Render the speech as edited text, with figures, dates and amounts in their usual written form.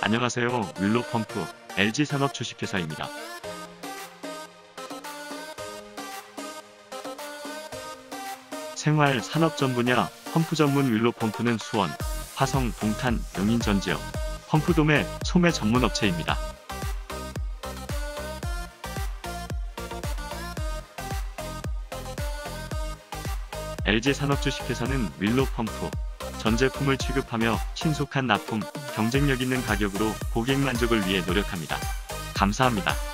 안녕하세요. 윌로펌프 LG산업 주식회사입니다. 생활 산업 전 분야 펌프 전문 윌로펌프는 수원, 화성, 동탄, 용인 전 지역 펌프 도매, 소매 전문 업체입니다. LG산업 주식회사는 윌로펌프 전 제품을 취급하며 신속한 납품, 경쟁력 있는 가격으로 고객 만족을 위해 노력합니다. 감사합니다.